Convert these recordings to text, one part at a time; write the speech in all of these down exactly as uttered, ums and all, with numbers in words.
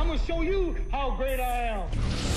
I'm gonna show you how great I am.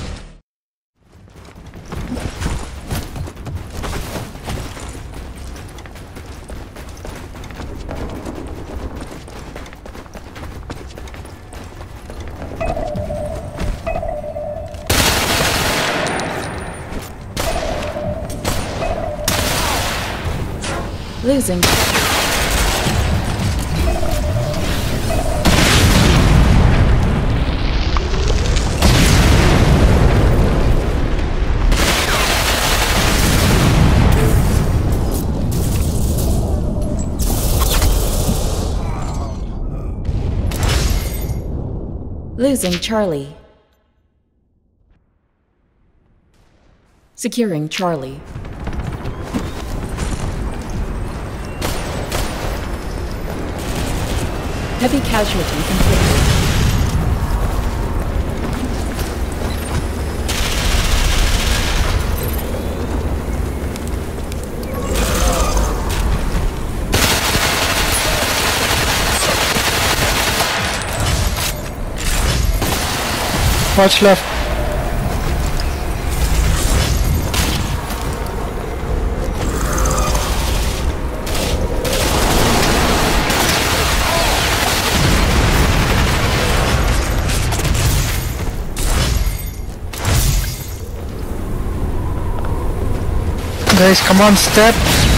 Losing. Losing Charlie. Securing Charlie. Heavy casualty completed. Watch left. Guys, come on, step.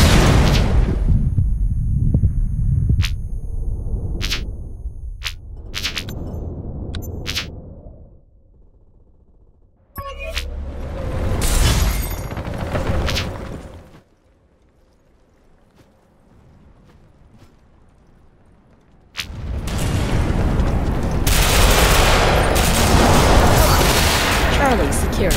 Charlie secure.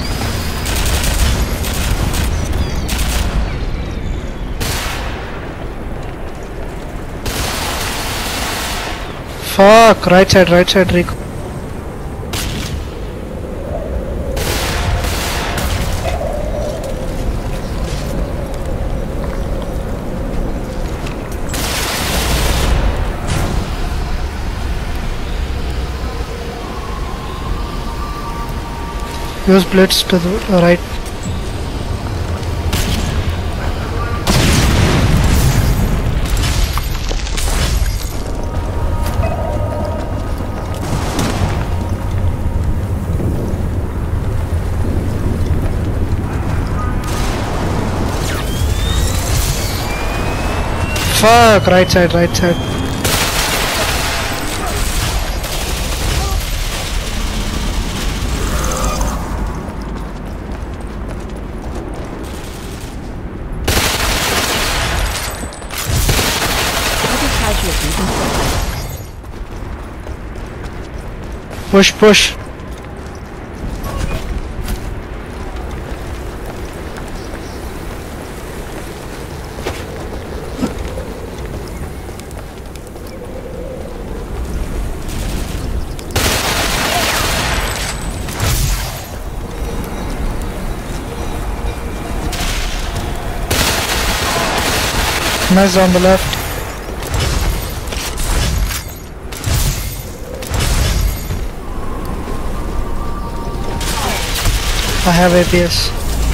Fuck, right side, right side, Rico. Use blitz to the right. Fuck, right side, right side. Push, push. Mez on the left. I have A P S.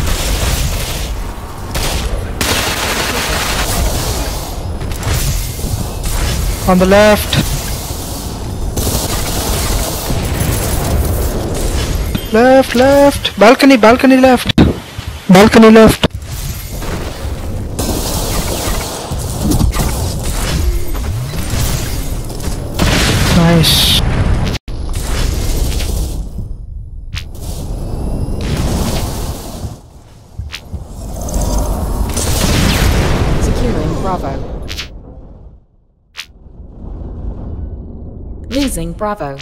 On the left. Left, left. Balcony, balcony left. Balcony left. Nice. Securing Bravo. Losing Bravo.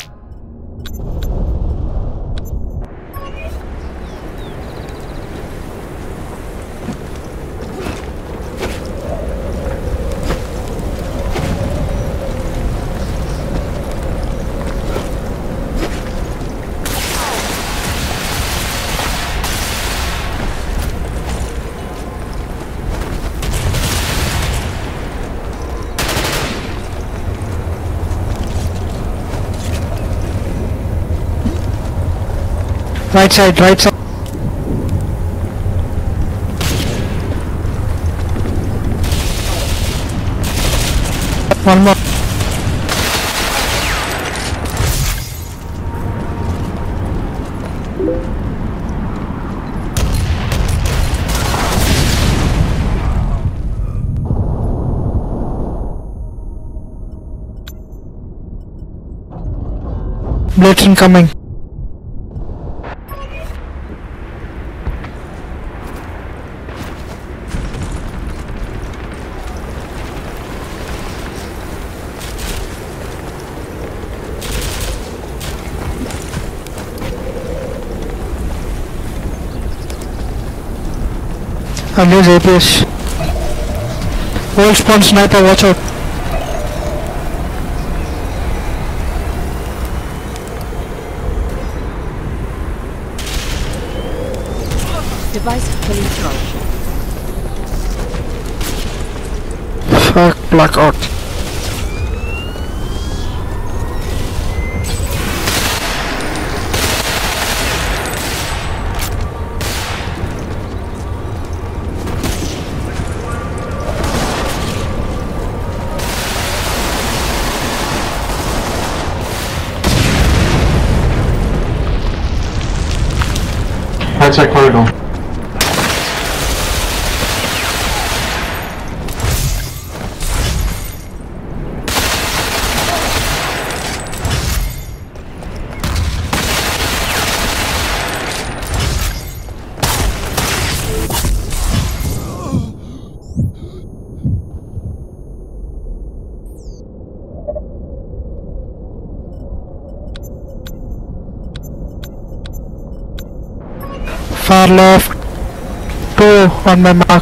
Right side, right side. One more. Blitz incoming. I lose A P S. Old spawn sniper, watch out. Device fully charged. Fuck, blackout. Right side corridor. Far left. Two on my mark.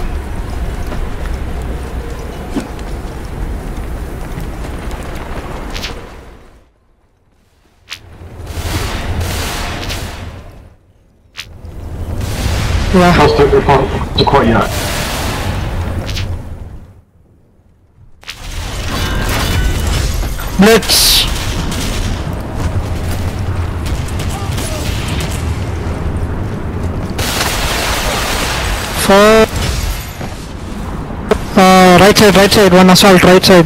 Yeah. Across the, across the courtyard. Blitz. For uh, right side, right side, one assault, right side.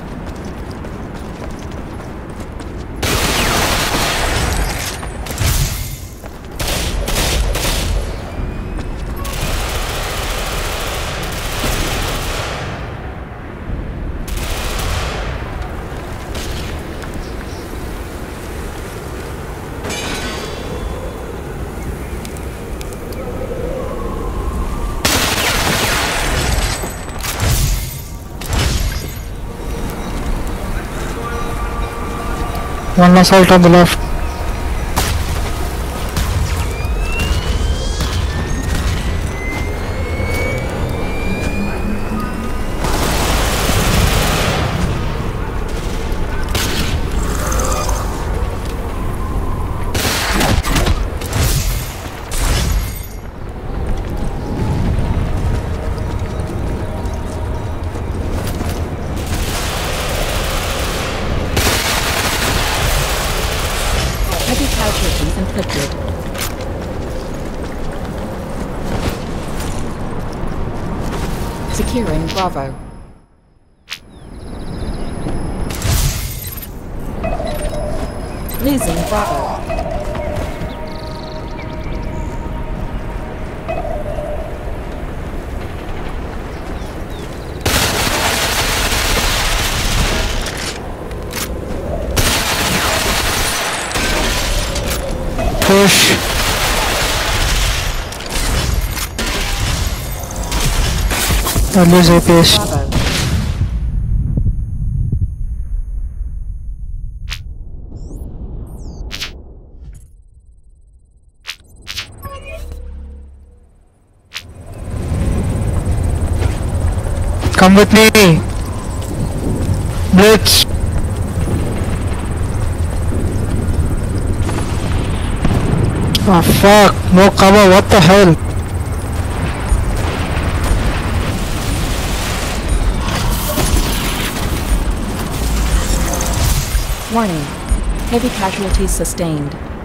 One assault on the left. Heavy casualties inflicted. Securing Bravo. Losing Bravo. Push. I lose A P S. Bravo. Come with me. Blitz. Ah fuck, no cover, what the hell? Warning. Heavy casualties sustained.